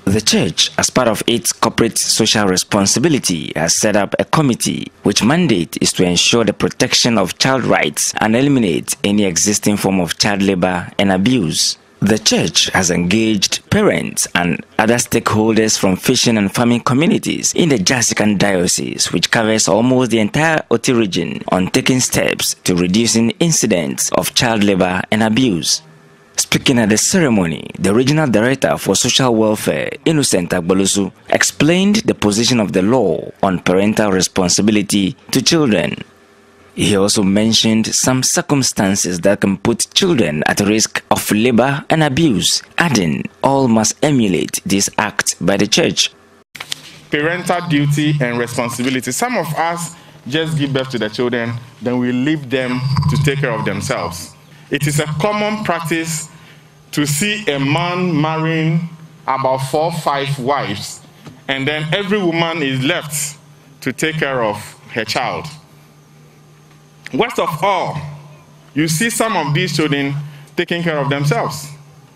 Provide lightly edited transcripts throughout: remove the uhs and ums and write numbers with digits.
The church, as part of its corporate social responsibility, has set up a committee which mandate is to ensure the protection of child rights and eliminate any existing form of child labor and abuse. The church has engaged parents and other stakeholders from fishing and farming communities in the Jasikan Diocese, which covers almost the entire Oti region, on taking steps to reducing incidents of child labor and abuse. Speaking at the ceremony, the Regional Director for Social Welfare, Innocent Agbolusu, explained the position of the law on parental responsibility to children. He also mentioned some circumstances that can put children at risk of labor and abuse, adding all must emulate this act by the church. Parental duty and responsibility. Some of us just give birth to the children, then we leave them to take care of themselves. It is a common practice to see a man marrying about 4 or 5 wives, and then every woman is left to take care of her child. Worst of all, you see some of these children taking care of themselves.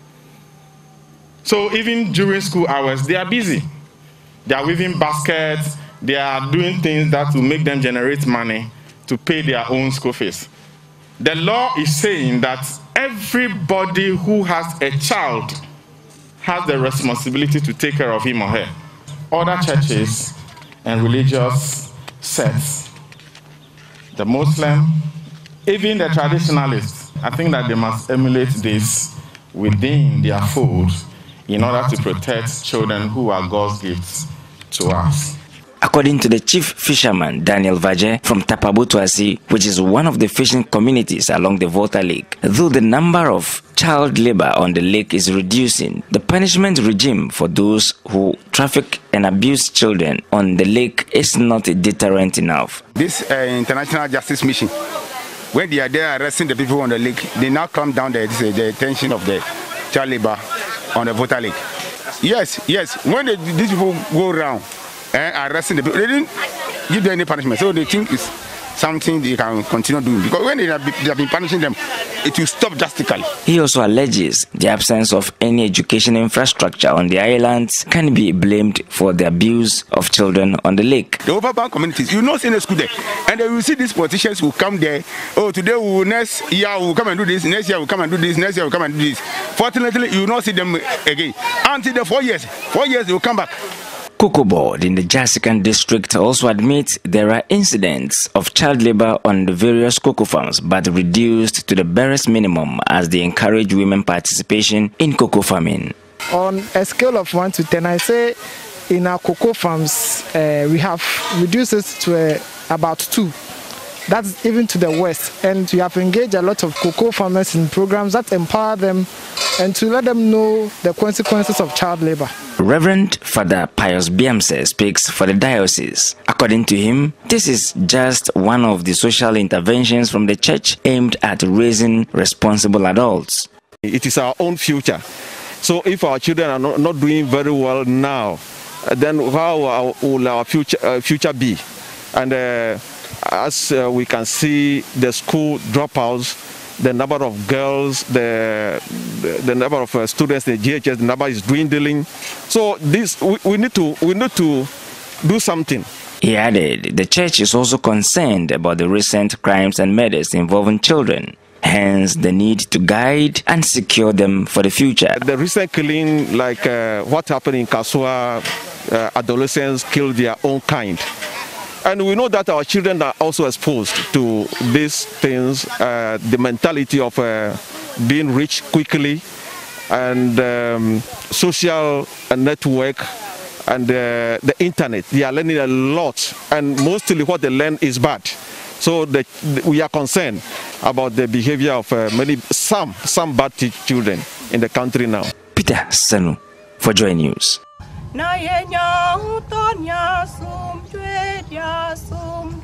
So even during school hours, they are busy. They are weaving baskets, they are doing things that will make them generate money to pay their own school fees. The law is saying that everybody who has a child has the responsibility to take care of him or her. Other churches and religious sects, the Muslim, even the traditionalists, I think that they must emulate this within their fold in order to protect children who are God's gifts to us. According to the chief fisherman, Daniel Vaje, from Tapabutuasi, which is one of the fishing communities along the Volta Lake, though the number of child labor on the lake is reducing, the punishment regime for those who traffic and abuse children on the lake is not deterrent enough. This International Justice Mission, when they are there arresting the people on the lake, they now clamp down the attention of the child labor on the Volta Lake. Yes, when these people go around and arresting the people, they didn't give them any punishment, so they think it's something they can continue doing, because when they have been punishing them, it will stop drastically. He also alleges the absence of any education infrastructure on the islands can be blamed for the abuse of children on the lake. The overbound communities, you not see a school there, and then you see these politicians who come there. Oh, today we will, next year we will come and do this, next year we will come and do this, next year we will come and do this. Fortunately, you will not see them again until the 4 years. 4 years they will come back. Cocoa Board in the Jasikan district also admits there are incidents of child labor on the various cocoa farms, but reduced to the barest minimum as they encourage women participation in cocoa farming. On a scale of 1 to 10, I say in our cocoa farms we have reduced it to about 2. That's even to the west, and we have engaged a lot of cocoa farmers in programs that empower them and to let them know the consequences of child labor. Reverend Father Pius Biamse speaks for the diocese. According to him, this is just one of the social interventions from the church aimed at raising responsible adults. It is our own future. So if our children are not doing very well now, then how will our future be? And as we can see, the school dropouts, the number of girls, the number of students, the GHS, the number is dwindling. So this we need to do something. He added, the church is also concerned about the recent crimes and murders involving children, hence the need to guide and secure them for the future. The recent killing, like what happened in Kasua, adolescents killed their own kind. And we know that our children are also exposed to these things, the mentality of being rich quickly, and social network, and the internet. They are learning a lot, and mostly what they learn is bad. So we are concerned about the behavior of some bad children in the country now. Peter Sanu for Joy News. Na yenya utonya sum jwe dia sum